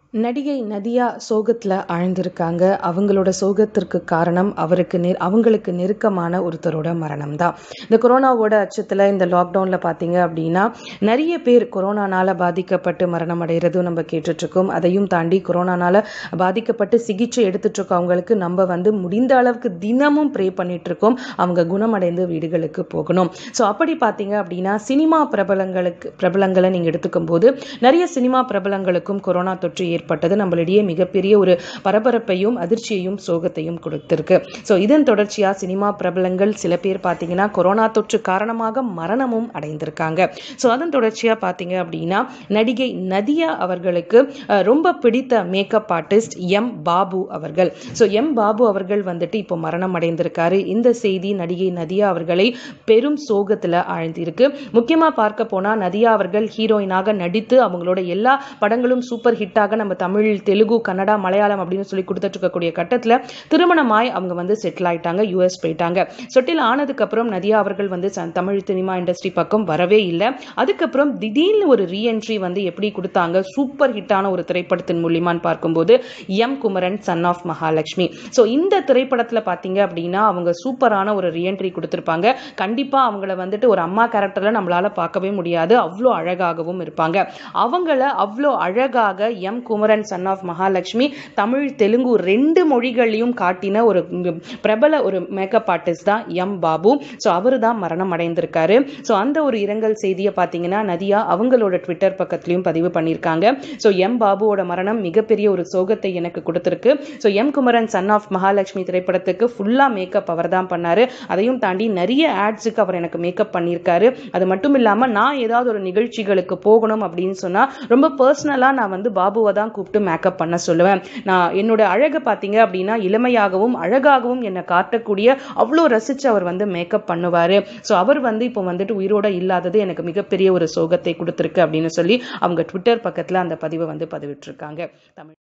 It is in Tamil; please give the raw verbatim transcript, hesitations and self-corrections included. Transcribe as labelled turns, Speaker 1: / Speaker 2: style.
Speaker 1: நடிகை நதியா சோகத்தில் ஆழ்ந்திருக்காங்க. அவங்களோட சோகத்திற்கு காரணம் அவருக்கு நெ அவங்களுக்கு நெருக்கமான ஒருத்தரோட மரணம் தான். இந்த கொரோனாவோட அச்சத்தில் இந்த லாக்டவுனில் பார்த்தீங்க அப்படின்னா நிறைய பேர் கொரோனானால் பாதிக்கப்பட்டு மரணம் அடைகிறதும் நம்ம கேட்டுட்ருக்கோம். அதையும் தாண்டி கொரோனானால் பாதிக்கப்பட்டு சிகிச்சை எடுத்துட்ருக்கோம் அவங்களுக்கு நம்ம வந்து முடிந்த அளவுக்கு தினமும் ப்ரே பண்ணிகிட்ருக்கோம் அவங்க குணமடைந்து வீடுகளுக்கு போகணும். ஸோ அப்படி பார்த்தீங்க அப்படின்னா சினிமா பிரபலங்களுக்கு பிரபலங்களை நீங்கள் எடுத்துக்கும் போது நிறைய சினிமா பிரபலங்களுக்கும் கொரோனா தொற்று ஏற்பட்டது நம்மளிடையே மிகப்பெரிய ஒரு பரபரப்பையும் அதிர்ச்சியையும் சோகத்தையும் கொடுத்திருக்கு. ஸோ இதன் தொடர்ச்சியா சினிமா பிரபலங்கள் சில பேர் பார்த்தீங்கன்னா கொரோனா தொற்று காரணமாக மரணமும் அடைந்திருக்காங்க. ஸோ அதன் தொடர்ச்சியா பார்த்தீங்க அப்படின்னா நடிகை நதியா அவர்களுக்கு ரொம்ப பிடித்த மேக்கப் ஆர்டிஸ்ட் எம் பாபு அவர்கள் ஸோ எம் பாபு அவர்கள் வந்துட்டு இப்போ மரணம் அடைந்திருக்காரு. இந்த செய்தி நடிகை நதியா அவர்களை பெரும் சோகத்தில் ஆழ்ந்திருக்கு. முக்கியமாக பார்க்க போனா நதியா அவர்கள் ஹீரோயினாக நடித்து அவங்களோட எல்லா படங்களும் சூப்பர் ஹிட்டாக நம்ம தமிழ், தெலுங்கு, கன்னடா, மலையாளம் அப்படின்னு சொல்லி கொடுத்துட்டு இருக்கக்கூடிய கட்டத்தில் திருமணமாய் அவங்க வந்து செட்டில் ஆயிட்டாங்க. யூஎஸ் போயிட்டாங்க. செட்டில் ஆனதுக்கு அப்புறம் நதியா அவர்கள் வந்து தமிழ் சினிமா இண்டஸ்ட்ரி பக்கம் வரவே இல்லை. அதுக்கப்புறம் திடீர்னு ஒரு ரீஎன்ட்ரி வந்து எப்படி கொடுத்தாங்க சூப்பர் ஹிட்டான ஒரு திரைப்படத்தின் மூலியமான்னு பார்க்கும்போது M Kumaran son of Mahalakshmi. So இந்த திரைப்படத்தில் பார்த்தீங்க அப்படின்னா அவங்க சூப்பரான ஒரு ரீஎன்ட்ரி கொடுத்துருப்பாங்க. கண்டிப்பாக அவங்கள வந்துட்டு ஒரு அம்மா கேரக்டரில் நம்மளால பார்க்கவே முடியாது. அவ்வளோ அழகாகவும் இருப்பாங்க. அவங்கள அவ்வளோ அழகாக M Kumaran son of Mahalakshmi Tamil, Telugu ரெண்டு மொழிகளையும் காட்டின ஒரு பிரபல ஒரு மேக்கப் ஆர்டிஸ்ட் தான் எம் பாபு. ஸோ அவரு தான் மரணம் அடைந்திருக்காரு. ஸோ அந்த ஒரு இரங்கல் செய்தியை பார்த்தீங்கன்னா நதியா அவங்களோட ட்விட்டர் பக்கத்திலையும் பதிவு பண்ணியிருக்காங்க. ஸோ எம் பாபுவோட மரணம் மிகப்பெரிய ஒரு சோகத்தை எனக்கு கொடுத்திருக்கு. So M Kumaran son of Mahalakshmi திரைப்படத்துக்கு ஃபுல்லா மேக்கப் அவர் தான் பண்ணாரு. அதையும் தாண்டி நிறைய ஆட்ஸுக்கு அவர் எனக்கு மேக்கப் பண்ணியிருக்காரு. அது மட்டும் இல்லாமல் நான் ஏதாவது ஒரு நிகழ்ச்சிகளுக்கு போகணும் அப்படின்னு சொன்னா ரொம்ப பர்சனலா நான் வந்து பாபுவை தான் கூப்பிட்டு மேக்கப் பண்ண சொல்லுவேன். நான் என்னோட அழகை பார்த்தீங்க அப்படின்னா இளமையாகவும் அழகாகவும் என்னை காட்டக்கூடிய அவ்வளோ ரசிச்சு அவர் வந்து மேக்கப் பண்ணுவாரு. ஸோ அவர் வந்து இப்போ வந்துட்டு உயிரோட இல்லாதது எனக்கு மிகப்பெரிய ஒரு சோகத்தை கொடுத்திருக்கு அப்படின்னு சொல்லி அவங்க ட்விட்டர் பக்கத்தில் அந்த பதிவை வந்து பதிவிட்டிருக்காங்க. தமிழ்